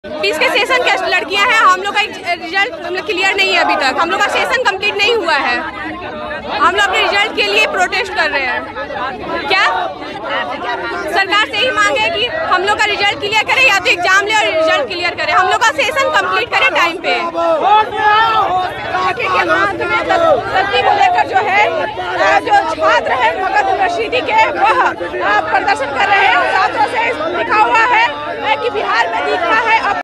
20 के सेशन के लड़कियां हैं, हम लोग का रिजल्ट क्लियर नहीं है अभी तक, हम लोग का सेशन कंप्लीट नहीं हुआ है। हम लोग अपने रिजल्ट के लिए प्रोटेस्ट कर रहे हैं। क्या सरकार से ही मांग है कि हम लोग का रिजल्ट क्लियर करे या तो एग्जाम ले और रिजल्ट क्लियर करे, हम लोग का सेशन कंप्लीट करे टाइम पे। को लेकर जो है जो छात्र है मगध यूनिवर्सिटी के वह प्रदर्शन कर रहे हैं।